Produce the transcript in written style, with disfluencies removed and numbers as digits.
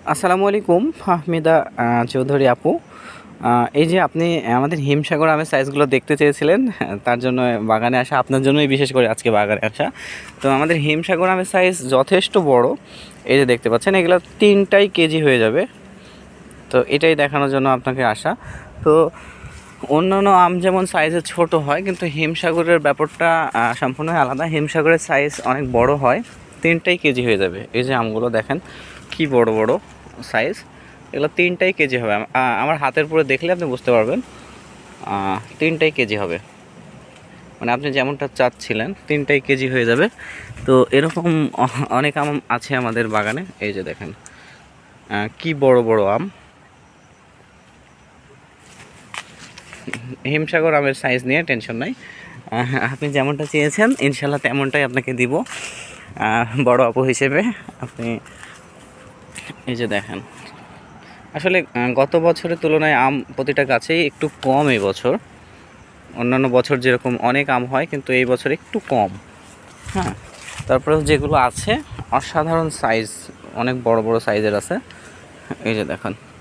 আসসালামু আলাইকুম ফাহমিদা চৌধুরী আপু। এই যে আপনি আমাদের হিমসাগর আমের সাইজগুলো দেখতে চেয়েছিলেন, তার জন্য বাগানে আসা, আপনার জন্যই বিশেষ করে আজকে বাগানে আসা। তো আমাদের হিমসাগর আমের সাইজ যথেষ্ট বড়। এই যে দেখতে পাচ্ছেন, এগুলো 3টাই কেজি হয়ে যাবে। তো এটাই দেখানোর জন্য আপনাকে আসা। তো অন্যান্য আম যেমন সাইজে ছোট হয়, কিন্তু হিমসাগরের ব্যাপারটা সম্পূর্ণ আলাদা। হিমসাগরের সাইজ অনেক বড় হয়, 3টাই কেজি হয়ে যাবে। এই যে আমগুলো দেখেন কি বড় বড় সাইজ, এগুলো 3টাই কেজি হবে। আমার হাতের উপরে দেখলে আপনি বুঝতে পারবেন 3টাই কেজি হবে। মানে আপনি যেমনটা চাচ্ছিলেন 3টাই কেজি হয়ে যাবে। তো এরকম অনেক আম আছে আমাদের বাগানে। এই যে দেখেন কি বড় বড় আম। হিমসাগর আমের সাইজ নিয়ে টেনশন নাই, আপনি যেমনটা চেয়েছেন ইনশাল্লাহ তেমনটাই আপনাকে দিব বড় আপু হিসেবে। আপনি এই যে দেখেন, আসলে গত বছরের তুলনায় আম প্রতিটা গাছেই একটু কম এই বছর। অন্যান্য বছর যেরকম অনেক আম হয়, কিন্তু এই বছর একটু কম। হ্যাঁ, তারপরে যেগুলো আছে অসাধারণ সাইজ, অনেক বড় বড় সাইজের আছে। এই যে দেখেন।